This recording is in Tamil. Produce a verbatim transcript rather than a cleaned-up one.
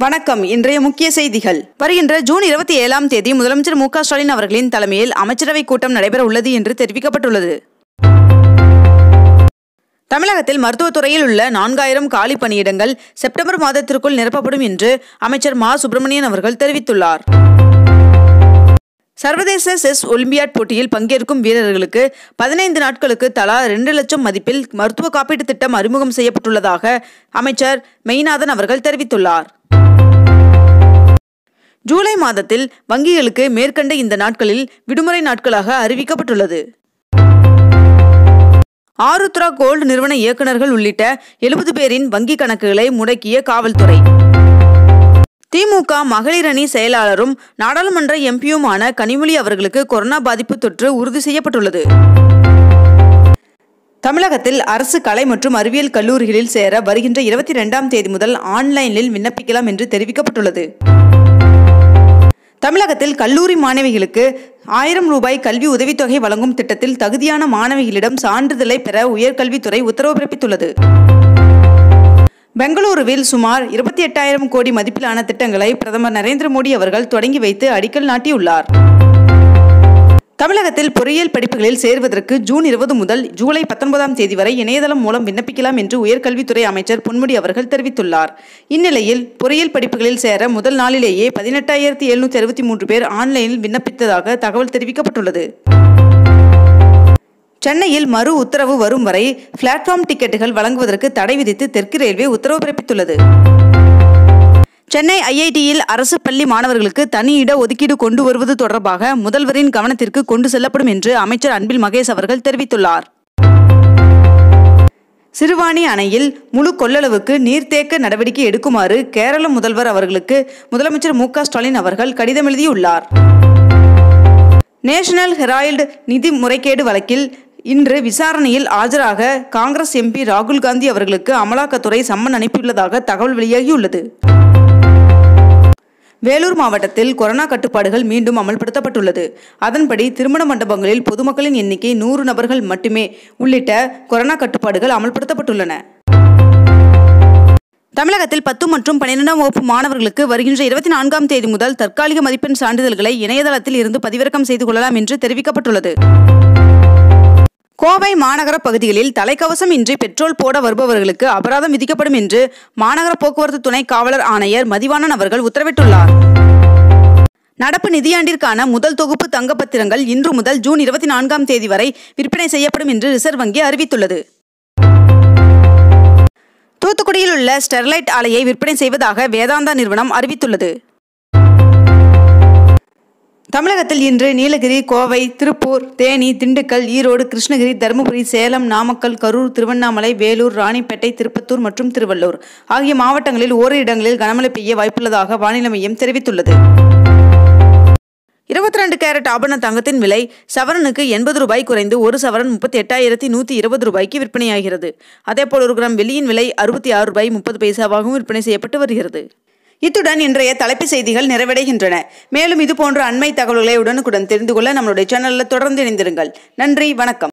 வணக்கம். இன்றைய முக்கிய செய்திகள். வருகின்ற ஜூன் இருபத்தி ஏழாம் தேதி முதலமைச்சர் மு க ஸ்டாலின் அவர்களின் தலைமையில் அமைச்சரவை கூட்டம் நடைபெற உள்ளது என்று தெரிவிக்கப்பட்டுள்ளது. தமிழகத்தில் மருத்துவத்துறையில் உள்ள நான்காயிரம் காலி பணியிடங்கள் செப்டம்பர் மாதத்திற்குள் நிரப்பப்படும் என்று அமைச்சர் மா சுப்பிரமணியன் அவர்கள் தெரிவித்துள்ளார். சர்வதேச செஸ் ஒலிம்பியாட் போட்டியில் பங்கேற்கும் வீரர்களுக்கு பதினைந்து நாட்களுக்கு தலா இரண்டு லட்சம் மதிப்பில் மருத்துவ காப்பீட்டு திட்டம் அறிமுகம் செய்யப்பட்டுள்ளதாக அமைச்சர் மெய்நாதன் அவர்கள் தெரிவித்துள்ளார். ஜூலை மாதத்தில் வங்கிகளுக்கு மேற்கண்ட இந்த நாட்களில் விடுமுறை நாட்களாக அறிவிக்கப்பட்டுள்ளது. ஆருத்ரா கோல்டு நிறுவன இயக்குநர்கள் உள்ளிட்ட எழுபது பேரின் வங்கி கணக்குகளை முடக்கிய காவல்துறை. திமுக மகளிர் அணி செயலாளரும் நாடாளுமன்ற எம்பியுமான கனிமொழி அவர்களுக்கு கொரோனா பாதிப்பு தொற்று உறுதி செய்யப்பட்டுள்ளது. தமிழகத்தில் அரசு கலை மற்றும் அறிவியல் கல்லூரிகளில் சேர வருகின்ற இருபத்தி இரண்டாம் தேதி முதல் ஆன்லைனில் விண்ணப்பிக்கலாம் என்று தெரிவிக்கப்பட்டுள்ளது. தமிழகத்தில் கல்லூரி மாணவிகளுக்கு ஆயிரம் ரூபாய் கல்வி உதவித்தொகை வழங்கும் திட்டத்தில் தகுதியான மாணவிகளிடம் சான்றிதழை பெற உயர்கல்வித்துறை உத்தரவு பிறப்பித்துள்ளது. பெங்களூருவில் சுமார் இருபத்தி எட்டாயிரம் கோடி மதிப்பிலான திட்டங்களை பிரதமர் நரேந்திர மோடி அவர்கள் தொடங்கி வைத்து அடிக்கல் நாட்டியுள்ளார். தமிழகத்தில் பொறியியல் படிப்புகளில் சேர்வதற்கு ஜூன் இருபது முதல் ஜூலை பத்தொன்பதாம் தேதி வரை இணையதளம் மூலம் விண்ணப்பிக்கலாம் என்று உயர்கல்வித்துறை அமைச்சர் பொன்முடி அவர்கள் தெரிவித்துள்ளார். இந்நிலையில் பொறியியல் படிப்புகளில் சேர முதல் நாளிலேயே பதினெட்டாயிரத்தி எழுநூற்றி அறுபத்தி மூன்று பேர் ஆன்லைனில் விண்ணப்பித்ததாக தகவல் தெரிவிக்கப்பட்டுள்ளது. சென்னையில் மறு உத்தரவு வரும் வரை பிளாட்ஃபார்ம் டிக்கெட்டுகள் வழங்குவதற்கு தடை விதித்து தெற்கு ரயில்வே உத்தரவு பிறப்பித்துள்ளது. சென்னை ஐ ஐ டியில் அரசு பள்ளி மாணவர்களுக்கு தனி இட ஒதுக்கீடு கொண்டு வருவது தொடர்பாக முதல்வரின் கவனத்திற்கு கொண்டு செல்லப்படும் என்று அமைச்சர் அன்பில் மகேஷ் அவர்கள் தெரிவித்துள்ளார். சிறுவாணி அணையில் முழு கொள்ளளவுக்கு நீர்த்தேக்க நடவடிக்கை எடுக்குமாறு கேரள முதல்வர் அவர்களுக்கு முதலமைச்சர் மு க ஸ்டாலின் அவர்கள் கடிதம் எழுதியுள்ளார். நேஷனல் ஹெரால்டு நிதி முறைகேடு வழக்கில் இன்று விசாரணையில் ஆஜராக காங்கிரஸ் எம்பி ராகுல் காந்தி அவர்களுக்கு அமலாக்கத்துறை சம்மன் அனுப்பியுள்ளதாக தகவல் வெளியாகியுள்ளது. வேலூர் மாவட்டத்தில் கொரோனா கட்டுப்பாடுகள் மீண்டும் அமல்படுத்தப்பட்டுள்ளது. அதன்படி திருமண மண்டபங்களில் பொதுமக்களின் எண்ணிக்கை நூறு நபர்கள் மட்டுமே உள்ளிட்ட கொரோனா கட்டுப்பாடுகள் அமல்படுத்தப்பட்டுள்ளன. தமிழகத்தில் பத்து மற்றும் பன்னிரெண்டாம் வகுப்பு மாணவர்களுக்கு வருகின்ற இருபத்தி நான்காம் தேதி முதல் தற்காலிக மதிப்பெண் சான்றிதழ்களை இணையதளத்தில் இருந்து பதிவிறக்கம் செய்து கொள்ளலாம் என்று தெரிவிக்கப்பட்டுள்ளது. கோவை மாநகர பகுதிகளில் தலைக்கவசம் இன்றி பெட்ரோல் போட வருபவர்களுக்கு அபராதம் விதிக்கப்படும் என்று மாநகர போக்குவரத்து துணை காவலர் ஆணையர் மதிவாணன் அவர்கள் உத்தரவிட்டுள்ளார். நடப்பு நிதியாண்டிற்கான முதல் தொகுப்பு தங்கப்பத்திரங்கள் இன்று முதல் ஜூன் இருபத்தி நான்காம் தேதி வரை விற்பனை செய்யப்படும் என்று ரிசர்வ் வங்கி அறிவித்துள்ளது. தூத்துக்குடியில் உள்ள ஸ்டெர்லைட் ஆலையை விற்பனை செய்வதாக வேதாந்தா நிறுவனம் அறிவித்துள்ளது. தமிழகத்தில் இன்று நீலகிரி, கோவை, திருப்பூர், தேனி, திண்டுக்கல், ஈரோடு, கிருஷ்ணகிரி, தருமபுரி, சேலம், நாமக்கல், கரூர், திருவண்ணாமலை, வேலூர், ராணிப்பேட்டை, திருப்பத்தூர் மற்றும் திருவள்ளூர் ஆகிய மாவட்டங்களில் ஓரிரு இடங்களில் கனமழை பெய்ய வாய்ப்புள்ளதாக வானிலை மையம் தெரிவித்துள்ளது. இருபத்தி ரெண்டு கேரட் ஆபரண தங்கத்தின் விலை சவரனுக்கு எண்பது ரூபாய் குறைந்து ஒரு சவரன் முப்பத்தி எட்டாயிரத்தி நூற்றி இருபது ரூபாய்க்கு விற்பனையாகிறது. அதேபோல் ஒரு கிராம் வெள்ளியின் விலை அறுபத்தி ஆறு ரூபாய் முப்பது பைசாவாகவும் விற்பனை செய்யப்பட்டு வருகிறது. இத்துடன் இன்றைய தலைப்பு செய்திகள் நிறைவடைகின்றன. மேலும் இதுபோன்ற அண்மை தகவல்களை உடனுக்குடன் தெரிந்து கொள்ள நம்மளுடைய சேனலில் தொடர்ந்து இணைந்திருங்கள். நன்றி, வணக்கம்.